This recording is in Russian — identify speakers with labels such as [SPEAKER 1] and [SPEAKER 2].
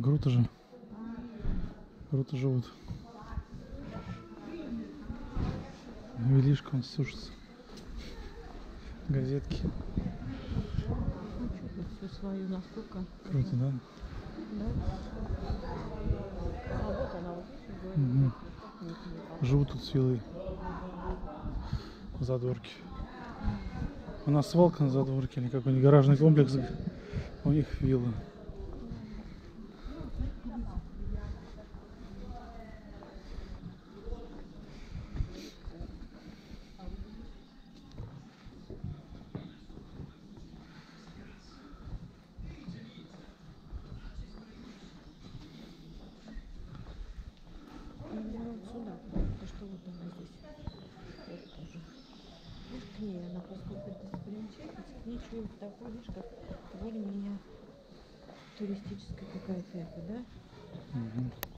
[SPEAKER 1] круто же. Круто живут. Велишка он сушится. Газетки.
[SPEAKER 2] Ну что, тут все свое настолько.
[SPEAKER 1] Круто, да?
[SPEAKER 2] Да. А вот она, вот здесь говорит,
[SPEAKER 1] Живут тут с виллой. Задворки. У нас свалка на задворке, или какой-нибудь гаражный комплекс. У них вилла.
[SPEAKER 2] вот сюда, потому что вот она здесь. Вот тоже. Видишь, к ней она, поскольку достопримечательность, к ней что-нибудь такое, видишь, как более-менее туристическая какая-то это, да?